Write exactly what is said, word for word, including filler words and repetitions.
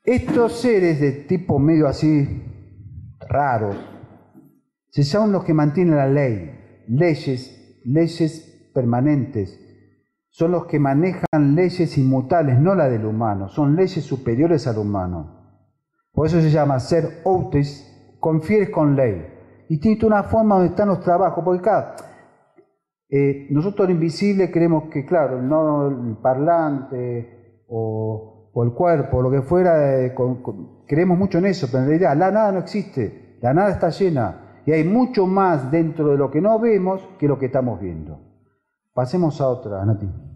Estos seres de tipo medio así raro se llaman los que mantienen la ley, leyes, leyes permanentes. Son los que manejan leyes inmutables, no la del humano, son leyes superiores al humano. Por eso se llama ser outis, confieres con ley. Y tiene una forma donde están los trabajos, porque cada, eh, nosotros lo invisible creemos que, claro, no el parlante o, o el cuerpo, lo que fuera, eh, con, con, creemos mucho en eso, pero en realidad la nada no existe, la nada está llena, y hay mucho más dentro de lo que no vemos que lo que estamos viendo. Pasemos a otra, Nati.